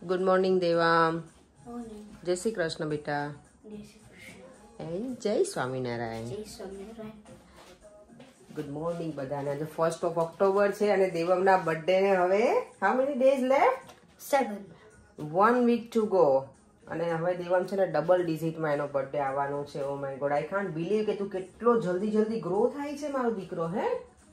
Good morning દેવામ. Morning. જય શ્રી કૃષ્ણ બેટા. જય શ્રી કૃષ્ણ. જય સ્વામિનારાયણ. જય સ્વામિનારાયણ. ગુડ મોર્નિંગ બધાને. આજે 1st of October છે અને દેવમના બર્થડે ને હવે how many days left? 7. 1 week to go. અને હવે દેવમ છે ને ડબલ ડિજિટમાં એનો બર્થડે આવવાનો છે. Oh my God, I can't believe કે તું કેટલો જલ્દી ગ્રો થાય છે મારો દીકરો. હે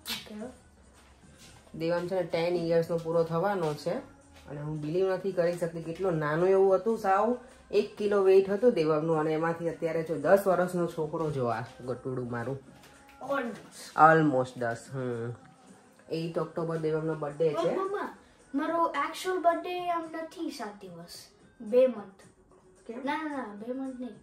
દેવમ છે ને 10 yearsનો પૂરો થવાનો છે અને હું બિલીવ નથી કરી શકતી કેટલો નાનું એવું હતું. સાવ 1 કિલો વેઇટ હતું દેવમનું અને એમાંથી અત્યારે જો 10 વર્ષનો છોકરો જો આ ગટુડું મારું ઓલમોસ્ટ 10. 8 ઓક્ટોબર દેવમનો બર્થડે છે. મમ્મા, મારો એક્ચ્યુઅલ બર્થડે આમ નથી 7 દિવસ, 2 month. ના 2 month નહીં,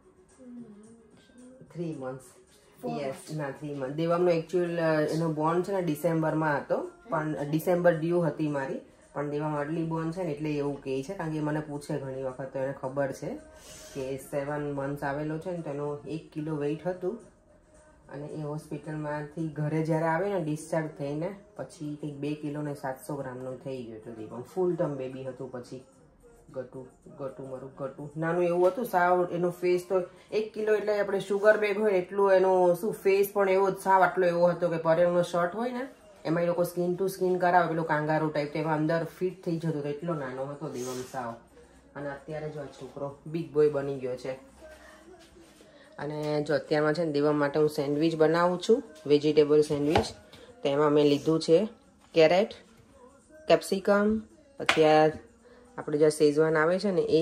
3 months. યસ, ના 3 month. દેવમનો એકચ્યુઅલ એનો બોર્ન છે ને ડિસેમ્બરમાં હતો, પણ ડિસેમ્બર ડ્યુ હતી મારી, પણ દેવમ અર્લી બોર્ન છે ને એટલે એવું કહે છે, કારણ કે મને પૂછે ઘણી વખત તો એને ખબર છે કે 7 months આવેલો છે ને તો એનો 1 કિલો વેઇટ હતું અને એ હોસ્પિટલમાંથી ઘરે જ્યારે આવે ને ડિસ્ચાર્જ થઈને પછી કંઈક 2 કિલો ને 700 ગ્રામનો થઈ ગયો હતો દેવમ. ફૂલ ટર્મ બેબી હતું. પછી મારું ગટુ નાનું એવું હતું સાવ. એનો ફેસ તો 1 કિલો એટલે આપણે શુગર બેગ હોય એટલું એનો શું ફેસ પણ એવો જ સાવ આટલો એવો હતો કે પરેલનો શર્ટ હોય ને એમાં એ લોકો સ્કિન ટુ સ્કિન કરાવે પેલું કાંગારૂ ટાઈપ, તેમાં અંદર ફિટ થઈ જતો હતો. એટલો નાનો હતો દેવમ સાવ. અને અત્યારે જો આ છોકરો બિગ બોય બની ગયો છે. અને જો અત્યારમાં છે ને દેવમ માટે હું સેન્ડવિચ બનાવું છું, વેજીટેબલ સેન્ડવિચ. તેમાં મેં લીધું છે કેરેટ, કેપ્સિકમ, પછી આ આપણે જે શેઝવાન આવે છે ને એ,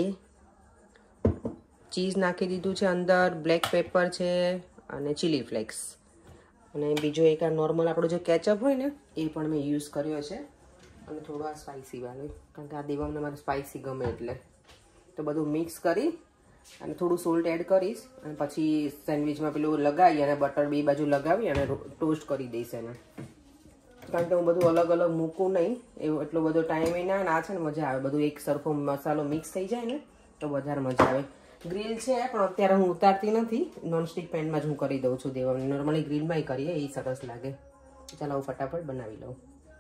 ચીઝ નાખી દીધું છે અંદર, બ્લેક પેપર છે અને ચીલી ફ્લેક્સ. અને બીજો એક આ નોર્મલ આપણો જે કેચઅપ હોય ને એ પણ મેં યુઝ કર્યો છે. અને થોડું આ સ્પાઇસી વાળું, કારણ કે આ દેવમને મારે સ્પાઇસી ગમે એટલે. તો બધું મિક્સ કરી અને થોડું સોલ્ટ એડ કરીશ અને પછી સેન્ડવિચમાં પેલું લગાવી અને બટર બે બાજુ લગાવી અને ટોસ્ટ કરી દઈશ એને. કારણ કે હું બધું અલગ અલગ મૂકું નહીં, એવું એટલો બધો ટાઈમ ના છે ને મજા આવે. બધું એક સરખો મસાલો મિક્સ થઈ જાય ને તો વધારે મજા આવે. ગ્રીલ છે પણ અત્યારે હું ઉતારતી નથી, નોનસ્ટિક પેનમાં જ હું કરી દઉં છું દેવમને. નોર્મલી ગ્રીલમાં કરીએ એ સરસ લાગે. ચાલો હું ફટાફટ બનાવી લઉં.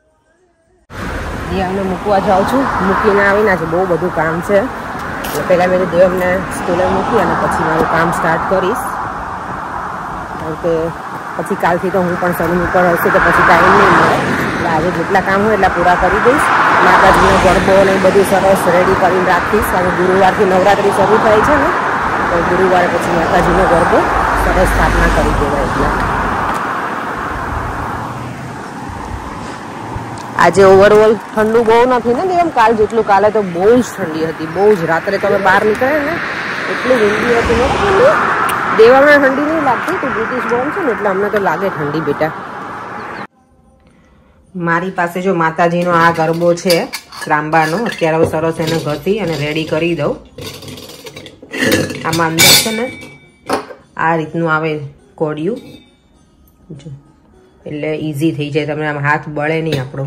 દેવમને મૂકવા જાઉં છું, મૂકીને આવીને આજે બહુ બધું કામ છે. પહેલાં મેં દેવમને સ્કૂલે મૂકી અને પછી મારું કામ સ્ટાર્ટ કરીશ, કારણ કે પછી કાલથી તો હું પણ સલૂન ઉપર હશે તો પછી ટાઈમ નહીં મળે. એટલે આજે જેટલા કામ હોય એટલા પૂરા કરી દઈશ. માતાજીનો ગરબો ને એ બધું સરસ રેડી કરીને રાખીશ. અને ગુરુવારથી નવરાત્રિ શરૂ થાય છે ને તો ગુરુવારે પછી માતાજીનો ગરબો સરસ સ્થાપના કરી દેવાય. એટલે આજે ઓવરઓલ ઠંડુ બહુ નથી ને એમ કાલ જેટલું. કાલે તો બહુ જ ઠંડી હતી, બહુ જ. રાત્રે તમે બહાર નીકળે ને એટલી વિંડી હતી ને ઠંડી. દેવામાં ઠંડી નહીં લાગતી, તો બ્રિટિશ બોર્ન છે ને એટલે અમને તો લાગે ઠંડી બેટા. મારી પાસે જો માતાજીનો આ ગરબો છે ત્રાંબાનો. અત્યારે હું સરસ એને ઘસી અને રેડી કરી દઉં. આમાં અંદર છે ને આ રીતનું આવે કોડિયું, જો એટલે ઇઝી થઈ જાય, તમને આમ હાથ બળે નહીં આપણો.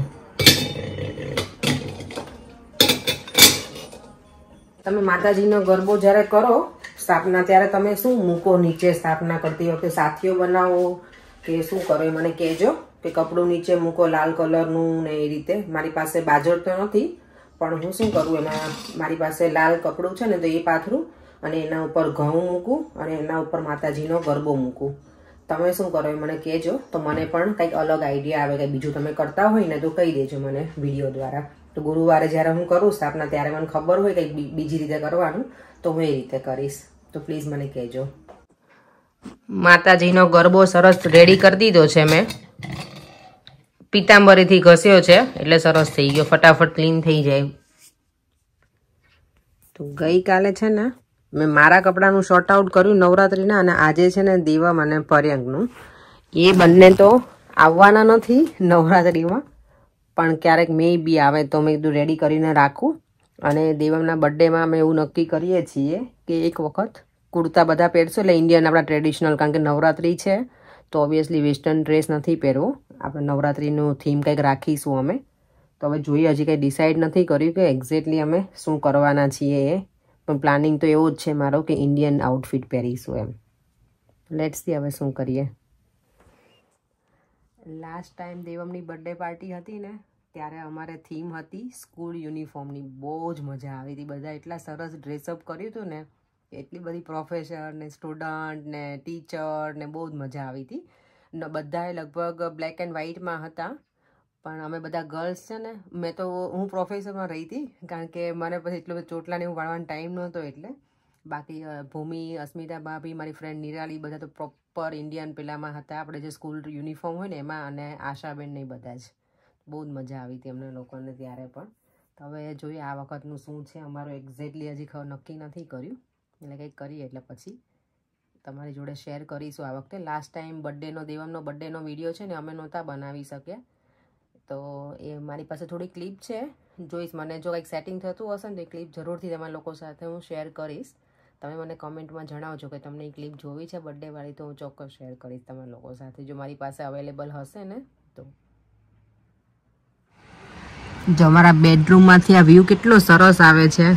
તમે માતાજીનો ગરબો જ્યારે કરો સ્થાપના ત્યારે તમે શું મૂકો નીચે? સ્થાપના કરતી વખતે સાથીઓ બનાવો કે શું કરો એ મને કહેજો. કે કપડું નીચે મૂકો લાલ કલરનું ને એ રીતે. મારી પાસે બાજર તો નથી પણ હું શું કરું, એમાં મારી પાસે લાલ કપડું છે ને તો એ પાથરું અને એના ઉપર ઘઉં મૂકું અને એના ઉપર માતાજીનો ગરબો મૂકું. તમે શું કરો એ મને કહેજો, તો મને પણ કંઈક અલગ આઈડિયા આવે કે બીજું તમે કરતા હોય ને તો કહી દેજો મને વિડીયો દ્વારા. તો ગુરુવારે જ્યારે હું કરું સ્થાપના ત્યારે મને ખબર હોય કંઈક બીજી રીતે કરવાનું તો હું એ રીતે કરીશ. તો પ્લીઝ મને કહેજો. માતાજીનો ગરબો સરસ રેડી કરી દીધો છે મેં. પીતાંબરીથી ઘસ્યો છે એટલે સરસ થઈ ગયો, ફટાફટ ક્લીન થઈ જાય. તો ગઈકાલે છે ને મેં મારા કપડાનું શોર્ટ આઉટ કર્યું નવરાત્રિના, અને આજે છે ને દેવમ અને પર્યંકનું. એ બંને તો આવવાના નથી નવરાત્રિમાં, પણ ક્યારેક મે બી આવે તો મેં કીધું રેડી કરીને રાખું. અને દેવમના બર્થડેમાં અમે એવું નક્કી કરીએ છીએ કે એક વખત કુર્તા બધા પહેરશું, એટલે ઇન્ડિયન આપણા ટ્રેડિશનલ, કારણ કે નવરાત્રિ છે તો ઓબ્વિયસલી વેસ્ટર્ન ડ્રેસ નથી પહેરવો. આપણે નવરાત્રિનું થીમ કંઈક રાખીશું અમે. તો હવે જોઈએ, હજી કંઈ ડિસાઇડ નથી કર્યું કે એક્ઝેક્ટલી અમે શું કરવાના છીએ એ, પણ પ્લાનિંગ તો એવો જ છે મારો કે ઇન્ડિયન આઉટફિટ પહેરીશું એમ. લેટ્સ સી હવે શું કરીએ. લાસ્ટ ટાઈમ દેવમની બર્થડે પાર્ટી હતી ને ત્યારે અમારે થીમ હતી સ્કૂલ યુનિફોર્મની. બહુ જ મજા આવી હતી. બધા એટલા સરસ ડ્રેસઅપ કર્યું હતું ને, એટલી બધી પ્રોફેસર ને સ્ટુડન્ટ ને ટીચર ને બહુ જ મજા આવી હતી. બધાએ લગભગ બ્લેક એન્ડ વ્હાઇટમાં હતા, પણ અમે બધા ગર્લ્સ છે ને, હું પ્રોફેસરમાં રહી હતી કારણ કે મને પછી એટલો બધો ચોટલાને એવું વાળવાનો ટાઈમ નહોતો. એટલે બાકી ભૂમિ, અસ્મિતા ભાભી, મારી ફ્રેન્ડ નિરાલી બધા તો પ્રોપર ઇન્ડિયન પેલામાં હતા, આપણે જે સ્કૂલ યુનિફોર્મ હોય ને એમાં, અને આશાબેન ને બધા જ. બહુ જ મજા આવી હતી અમને લોકોને ત્યારે પણ. તો હવે જોઈએ આ વખતનું શું છે અમારું એક્ઝેક્ટલી હજી નક્કી નથી કર્યું, એટલે કંઈક કરીએ એટલે પછી તમારી જોડે શેર કરીશું આ વખતે. લાસ્ટ ટાઈમ દેવમનો બર્થડેનો વિડીયો છે ને અમે નહોતા બનાવી શક્યા, તો એ મારી પાસે થોડી ક્લિપ છે, જોઈશ મને જો કંઈક સેટિંગ થતું હશે ને તો એ ક્લિપ જરૂરથી તમારા લોકો સાથે હું શેર કરીશ. તમે મને કમેન્ટમાં જણાવજો કે તમને એ ક્લિપ જોવી છે બર્થડેવાળી, તો હું ચોક્કસ શેર કરીશ તમારા લોકો સાથે, જો મારી પાસે અવેલેબલ હશે ને તો. જો અમારા બેડરૂમમાંથી આ વ્યૂ કેટલો સરસ આવે છે.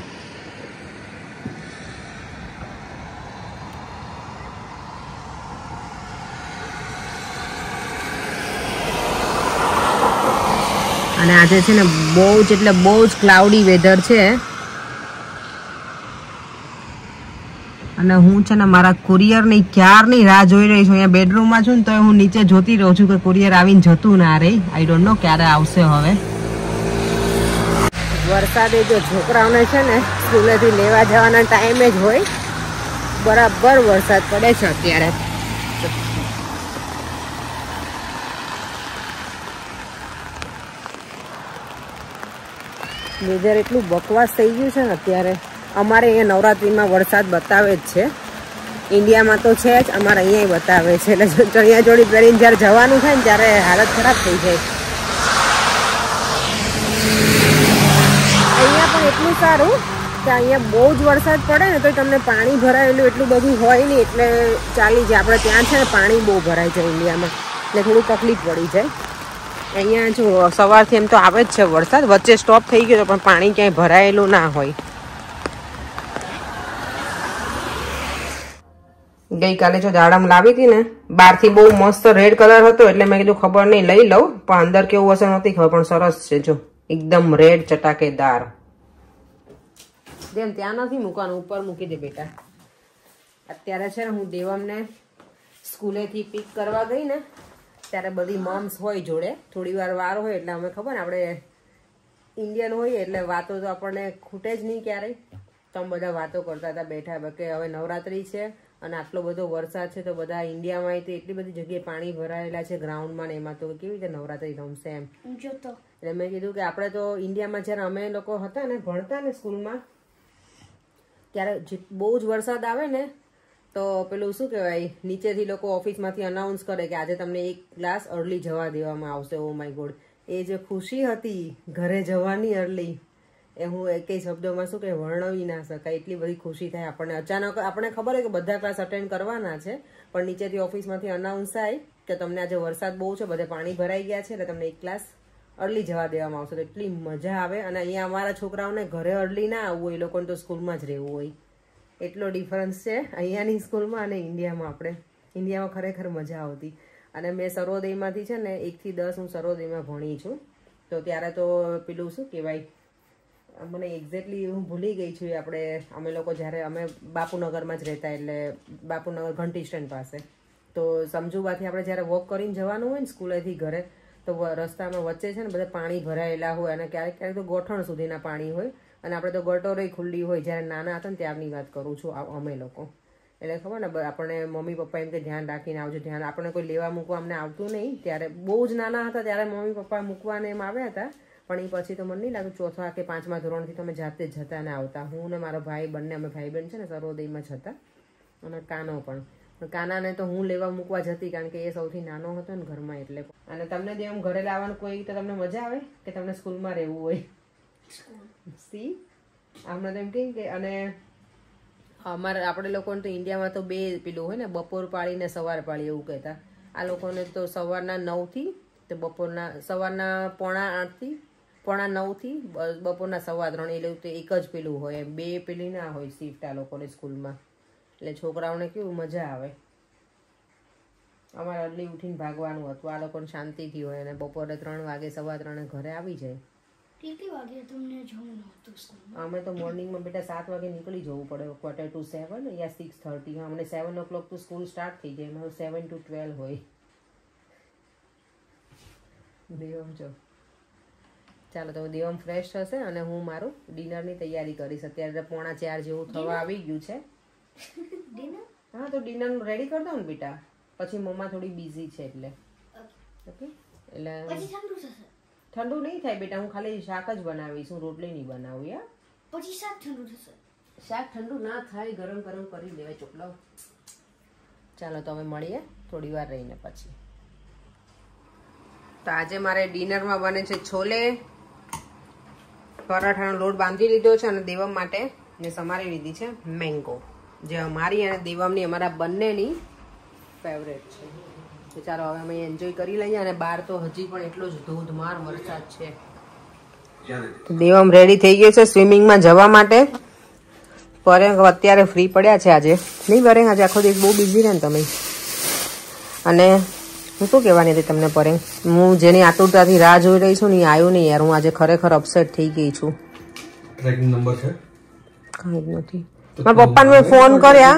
અને આજે છે ને બહુ જ ક્લાઉડી વેધર છે. અને હું છે ને મારા કુરિયરની ક્યારની રાહ જોઈ રહી છું. અહીંયા બેડરૂમમાં છું ને તો હું નીચે જોતી રહું છું કે કુરિયર આવીને જતું ના રહી. આઈ ડોન્ટ નો ક્યારે આવશે હવે. વરસાદે જો છોકરાઓને છે ને સ્કૂલેથી લેવા જવાના ટાઈમે જ હોય, બરાબર વરસાદ પડે છે અત્યારે. વેધર એટલું બકવાસ થઈ ગયું છે ને અત્યારે. અમારે અહીંયા નવરાત્રિમાં વરસાદ બતાવે જ છે, ઇન્ડિયામાં તો છે જ, અમારે અહીંયા બતાવે છે. એટલે ચણિયા ચોળી પહેરીને જ્યારે જવાનું થાય ને ત્યારે હાલત ખરાબ થઈ જાય. અહીંયા પણ એટલું સારું કે અહીંયા બહુ જ વરસાદ પડે ને તો તમને પાણી ભરાયેલું એટલું બધું હોય નહીં, એટલે ચાલી જાય. આપણે ત્યાં છે ને પાણી બહુ ભરાય છે ઇન્ડિયામાં, એટલે થોડું તકલીફ પડી જાય. અહીંયા જો સવારથી એમ તો આવે જ છે વરસાદ, વચ્ચે સ્ટોપ થઈ ગયો પણ પાણી ક્યાંય ભરાયેલું ના હોય. ગઈકાલે જો દાડમ લાવી હતી ને, બહારથી બહુ મસ્ત રેડ કલર હતો, એટલે મેં કીધું ખબર નહીં લઈ લઉં, પણ અંદર કેવું હશે નથી ખબર, પણ સરસ છે. જો એકદમ રેડ ચટાકેદાર. જેમ ત્યાં નથી મૂકવાનું, ઉપર મૂકી દે બેટા. અત્યારે છે ને હું દેવમને સ્કૂલેથી પિક કરવા ગઈ ને ત્યારે બધી મોમ્સ હોય જોડે, થોડી વાર હોય એટલે અમે ખબર ને આપણે ઇન્ડિયન હોઈએ એટલે વાતો તો આપણને ખૂટે જ નહીં ક્યારેય. તો અમે બધા વાતો કરતા હતા બેઠા કે હવે નવરાત્રી છે અને આટલો બધો વરસાદ છે, તો બધા ઇન્ડિયામાં એટલી બધી જગ્યાએ પાણી ભરાયેલા છે ગ્રાઉન્ડમાં ને એમાં, તો કેવી રીતે નવરાત્રી રમશે એમ. એટલે મેં કીધું કે આપણે તો ઇન્ડિયામાં જ્યારે અમે લોકો હતા ને ભણતા ને સ્કૂલમાં, ત્યારે બહુ જ વરસાદ આવે ને તો પેલું શું કહેવાય, નીચેથી લોકો ઓફિસમાંથી અનાઉન્સ કરે કે આજે તમને એક ક્લાસ અર્લી જવા દેવામાં આવશે. ઓ માય ગોડ, એ જે ખુશી હતી ઘરે જવાની અર્લી, એ હું એકેય શબ્દોમાં શું કે વર્ણવી ના શકાય. એટલી બધી ખુશી થાય આપણને. અચાનક આપણને ખબર હોય કે બધા ક્લાસ અટેન્ડ કરવાના છે, પણ નીચેથી ઓફિસમાંથી અનાઉન્સ થાય કે તમને આજે વરસાદ બહુ છે, બધે પાણી ભરાઈ ગયા છે, એટલે તમને એક ક્લાસ અર્લી જવા દેવામાં આવશે. તો એટલી મજા આવે. અને અહીંયા અમારા છોકરાઓને ઘરે અર્લી ના આવવું હોય, એ લોકોને તો સ્કૂલમાં જ રહેવું હોય. એટલો ડિફરન્સ છે અહીંયાની સ્કૂલમાં અને ઇન્ડિયામાં. આપણે ઇન્ડિયામાં ખરેખર મજા આવતી. અને મેં સર્વોદયમાંથી છે ને 1 થી 10 હું સર્વોદયમાં ભણી છું, તો ત્યારે તો પેલું શું કહેવાય, મને એક્ઝેક્ટલી હું ભૂલી ગઈ છું. અમે લોકો જ્યારે અમે બાપુનગરમાં જ રહેતા, એટલે બાપુનગર ઘંટી સ્ટેન્ડ પાસે, તો સમજુબાથી આપણે જ્યારે વોક કરીને જવાનું હોય ને સ્કૂલેથી ઘરે, તો રસ્તામાં વચ્ચે છે ને બધા પાણી ભરાયેલા હોય, અને ક્યારેક ક્યારેક તો ગોઠણ સુધીના પાણી હોય, અને આપણે તો ગટોરેય ખુલ્લી હોય. જ્યારે નાના હતા ને ત્યારની વાત કરું છું અમે લોકો. એટલે ખબર ને આપણે મમ્મી પપ્પા એમ કે ધ્યાન રાખીને આવજો, ધ્યાન. આપણે કોઈ લેવા મૂકવા અમને આવતું નહીં. ત્યારે બહુ જ નાના હતા ત્યારે મમ્મી પપ્પા મૂકવાને એમ આવ્યા હતા, પણ એ પછી તો મને નહીં લાગતું 4થા કે 5મા ધોરણથી તમે જાતે જ જતા ને આવતા. હું ને મારો ભાઈ બંને, અમે ભાઈ બહેન છે ને સર્વોદયમાં જ હતા, અને કાનો પણ. કાનાને તો હું લેવા મૂકવા જતી કારણ કે એ સૌથી નાનો હતો ને ઘરમાં, એટલે. અને તમને જે એમ ઘરે લાવવાનું કોઈ તો તમને મજા આવે કે તમને સ્કૂલમાં રહેવું હોય? સી હમણાં તો એમ કહે કે, અને આપણે લોકોને તો ઇન્ડિયામાં તો 2 પેલું હોય ને, બપોર પાળી ને સવાર પાળી એવું કહેતા. આ લોકોને તો સવારના 9થી તો સવારના 8:30 પોણા 9થી બપોરના 3:15, એ લોકો તો એક જ પેલું હોય એમ. 2 પેલી ના હોય શિફ્ટ આ લોકોને સ્કૂલમાં. એટલે છોકરાઓને કેવું મજા આવે. અમારે અર્લી ઉઠીને ભાગવાનું હતું. આ લોકોને શાંતિથી હોય અને બપોરે 3 વાગે 3:15 ઘરે આવી જાય. કેટલી વાગે તમને જવાનું હતું સ્કૂલમાં? અમે તો મોર્નિંગમાં બેટા 7 વાગે નીકળી જવું પડે, 7:45 યા 6:30. અમને 7 o'clock તો સ્કૂલ સ્ટાર્ટ થઈ જાય. મારું 7 to 12 હોય. દેવમ જો ચાલો તો દેવમ ફ્રેશ થશે અને હું મારું ડિનરની તૈયારી કરીશ. અત્યારે 3:45 જેવું થવા આવી ગયું છે. ડિનર? હા તો ડિનર રેડી કરી દો ને બેટા. પછી મમ્મા થોડી બિઝી છે એટલે. ઓકે એટલે પછી ઠંડુ થશે? ઠંડુ નહીં થાય બેટા, હું ખાલી શાક જ બનાવીશ, હું રોટલી નહીં બનાવું. યાર પછી શાક ઠંડુ થશે? શાક ઠંડુ ના થાય, ગરમ ગરમ કરી દેવાય ચોકલો. ચાલો તો હવે મળીએ થોડી વાર રહીને પછી. તો આજે મારે ડિનરમાં બને છે છોલે. પરાઠાનો લોટ બાંધી લીધો છે અને દેવમ માટે ને સમારી લીધી છે મેંગો, જે મારી અને દેવમની અમારા બંનેની ફેવરેટ છે. તો ચાલો હવે અમે એન્જોય કરી લઈએ. અને બહાર તો હજી પણ એટલો જ ધોધમાર વરસાદ છે. દેવમ રેડી થઈ ગયો છે સ્વિમિંગમાં જવા માટે. પરેંગ અત્યારે ફ્રી પડ્યા છે આજે. નહીં પરેંગ, આજે આખો દિવસ બહુ બિઝી રહે ને તમે. અને હું શું કહેવાની હતી તમને પરેંગ, હું જેની આતુરતાથી રાહ જોઈ રહી છું ને એ આવ્યું નહીં યાર. હું આજે ખરેખર અપસેટ થઈ ગઈ છું. ટ્રેકિંગ નંબર છે? કાંઈ જ નથી. મારા પપ્પાને મેં ફોન કર્યા,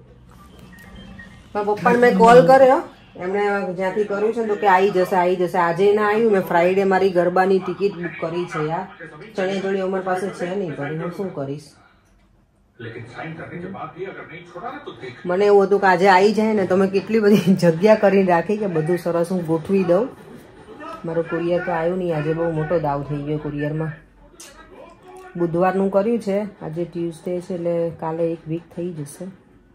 મારા પપ્પાને મેં કોલ કર્યો, એમણે જ્યાંથી કર્યું છે તો કે આવી જશે આવી જશે. આજે ના આવ્યું. મેં ફ્રાઈડે મારી ગરબાની ટિકિટ બુક કરી છે યાર. ચણિયાચોળી અમારી પાસે છે નહીં પડી, હું શું કરીશ. મને એવું હતું કે આજે આવી જાય ને તો મેં કેટલી બધી જગ્યા કરીને રાખી કે બધું સરસ હું ગોઠવી દઉં. મારું કુરિયર તો આવ્યું નહીં આજે. બહુ મોટો દાવ થઈ ગયો કુરિયરમાં. બુધવારનું કર્યું છે, આજે ટ્યુઝડે છે એટલે કાલે 1 વીક થઈ જશે.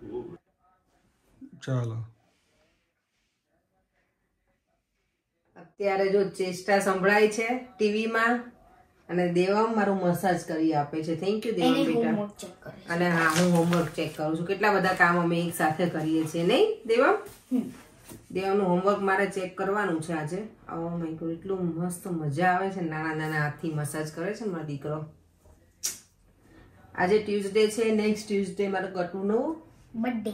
ચાલો અત્યારે જો ચેષ્ટા સંભળાય છે ટીવીમાં અને દેવમ મારું મસાજ કરી આપે છે. થેન્ક યુ દેવમ બેટા. અને હા, હું હોમવર્ક ચેક કરું છું. કેટલા બધા કામ અમે એક સાથે કરીએ છીએ નહીં દેવમ? દેવમનું હોમવર્ક મારે ચેક કરવાનું છે આજે. ઓ માય ગોડ, એટલું મસ્ત મજા આવે છે. નાના નાના હાથથી મસાજ કરે છે મારો દીકરો. આજે ટ્યુઝડે છે, નેક્સ્ટ ટ્યુઝડે મારો ગટુનો બર્થડે.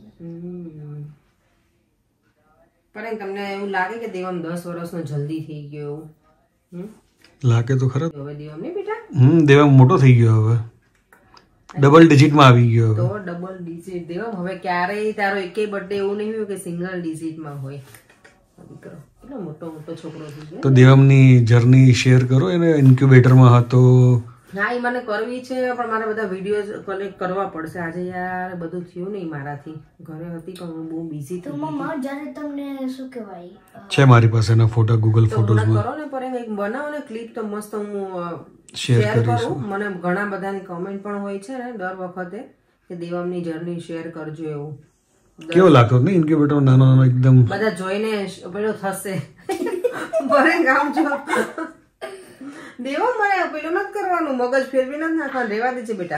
પણ તમને એવું લાગે કે દેવમ 10 વર્ષનો જલ્દી થઈ ગયો એવું? લાગે તો ખરા. હવે દેવમ નહીં બેટા? દેવમ મોટો થઈ ગયો, હવે ડબલ ડિજિટમાં આવી ગયો. તો ડબલ ડિજિટ દેવમ. હવે ક્યારેય તારો એકેય બર્થડે એવું નહીં હોય કે સિંગલ ડિજિટમાં હોય. દીકરો કેટલો મોટો મોટો છોકરો થઈ ગયો. તો દેવમની જર્ની શેર કરો. એને ઇન્ક્યુબેટરમાં હતો. હા, એ મને કરવી છે પણ મારે બધા વિડીયો કલેક્ટ કરવા પડશે. આજે યાર બધું થયું નહીં મારાથી. ઘરે હતી પણ હું બહુ બિઝી તો મમ્મા જ્યારે તમને શું કહેવાય છે મારી પાસે એના ફોટા ગૂગલ ફોટોઝમાં. કરો ને પર એક બનાવો ને ક્લિપ તો મસ્ત હું શેર કરું. મને ઘણા બધાની કમેન્ટ પણ હોય છે ને દર વખતે કે દેવમની જર્ની શેર કરજો એવું. કેવો લાગતો ને ઇન્ક્યુબેટર નાનો નાનો એકદમ. બધા જોઈને પેલો થશે ભરે ગામ છો દેવો. મને પેલું નથી કરવાનું, મગજ ફેરવી નથી નાખવાનું, રહેવા દે છે બેટા.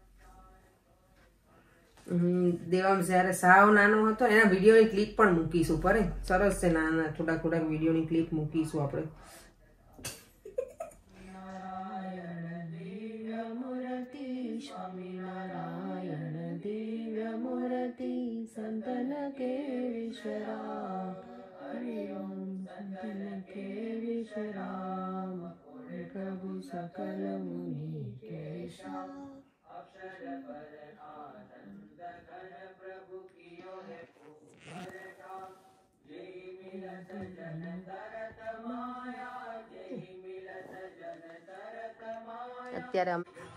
દેવામ જયારે સાવ નાનો હતો એના વિડીયોની ક્લિપ પણ મૂકીશું. પરે સરસ છે, નાના થોડાક થોડાક વિડીયોની ક્લિપ મૂકીશું આપણે. સ્વામિનારાયણ દિવ્ય મૂર્તિ સંતન કે વિશ્રામ. હરિ ઓમ સંતન કે વિશ્રામ. પ્રભુ સકલ મુનિ કેશવ. અત્યારે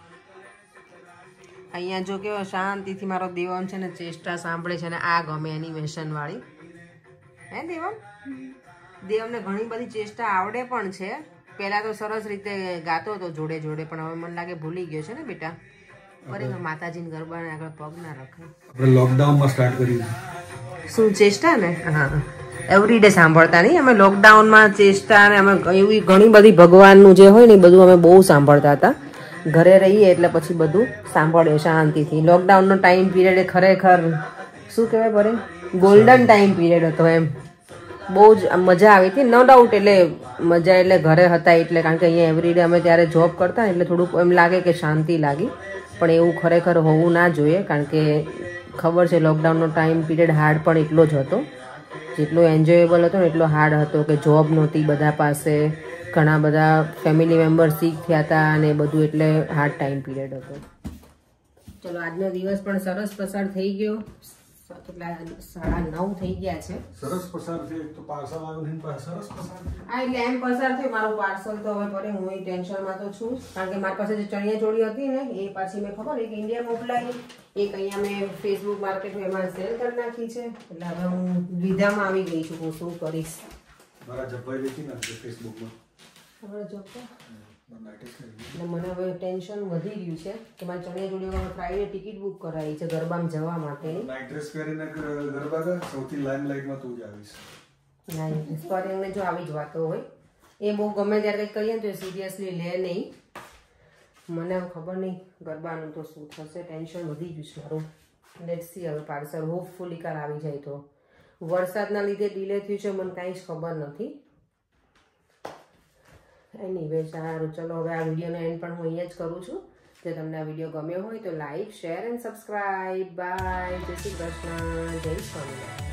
અહીંયા જો કેવો શાંતિથી મારો દેવમ છે ને ચેષ્ટા સાંભળે છે ને આ ગમે એનિમેશન વાળી. હે દેવમ? દેવમને ઘણી બધી ચેષ્ટા આવડે પણ છે. પહેલા તો સરસ રીતે ગાતો હતો જોડે જોડે, પણ હવે મને લાગે ભૂલી ગયો છે ને બેટા. બરાબર, માતાજીને ગરબાને આગળ પગ ના રખાય. આપણે લોકડાઉનમાં સ્ટાર્ટ કરી. શું ચેષ્ટા ને? હા, એવરીડે સાંભળતા નહીં અમે લોકડાઉનમાં ચેષ્ટા ને અમે એવી ઘણી બધી ભગવાનનું જે હોય ને બધું અમે બહુ સાંભળતા હતા. ઘરે રહીએ એટલે પછી બધું સાંભળ્યો શાંતિથી. લોકડાઉનનો ટાઈમ પીરિયડ ખરેખર શું કહેવાય પડે, ગોલ્ડન ટાઈમ પીરિયડ હતો એમ. બહુ જ મજા આવી હતી, નો ડાઉટ. એટલે મજા એટલે ઘરે હતા એટલે, કારણ કે અહીંયા એવરીડે અમે ત્યારે જોબ કરતા એટલે થોડુંક એમ લાગે કે શાંતિ લાગી, પણ એવું ખરેખર હોવું ના જોઈએ. કારણ કે ખબર છે લોકડાઉનનો ટાઈમ પીરિયડ હાર્ડ પણ એટલો જ હતો. જેટલો એન્જોયેબલ હતો ને એટલો હાર્ડ હતો કે જોબ નહોતી બધા પાસે, ઘણા બધા ફેમિલી મેમ્બર સિક થયા હતા અને એ બધું, એટલે હાર્ડ ટાઈમ પીરિયડ હતો. ચલો આજનો દિવસ પણ સરસ પસાર થઈ ગયો. કેટલા 9:30 થઈ ગયા છે. સરસ પસાર થયો. તો પાર્સલ આવ્યું ને સરસ પસાર. હા એટલે એમ પસાર થયું. મારું પાર્સલ તો હવે પડે, હું ટેન્શનમાં તો છું, કારણ કે મારી પાસે જે ચણિયા ચોળી હતી ને એ પાછી મેં ખબર એક ઇન્ડિયા મોકલાવી, એક અહીંયા મેં ફેસબુક માર્કેટમાં એમાં સેલ કરી નાખી છે. એટલે હવે હું લીધામાં આવી ગઈ છું. હું શું કરીશ? મારા જબ્બાઈ વેચી નાખજો ફેસબુકમાં. હવે જબ્બા એટલે મને હવે ટેન્શન વધી ગયું છે કે મારી ચણિયા ચોળીઓમાં ફ્રાઈડે ટિકિટ બુક કરાવી છે ગરબામાં જવા માટેની. નાઇટ ડ્રેસ પહેરીને ગરબા ગા, સૌથી લાઇમલાઇટમાં તું જ આવીશ. નાઇટ સ્પોરિંગને જો આવી જ વાતો હોય, એ બહુ ગમે ત્યારે કંઈક કહીએ ને તો એ સિરિયસલી લે નહીં. મને હવે ખબર નહીં ગરબાનું તો શું થશે, ટેન્શન વધી ગયું છે મારું. લેટ્સ સી હવે પાર્સલ હોપફુલી કાલ આવી જાય તો. વરસાદના લીધે ડિલે થયું છે, મને કાંઈ જ ખબર નથી. એનીવે સારું, ચલો હવે આ વિડીયોનો એન્ડ પણ હું અહીંયા જ કરું છું. જો તમને આ વિડીયો ગમ્યો હોય તો like, share and subscribe. Bye. જય શ્રી કૃષ્ણ. જય સ્વામિનારાયણ.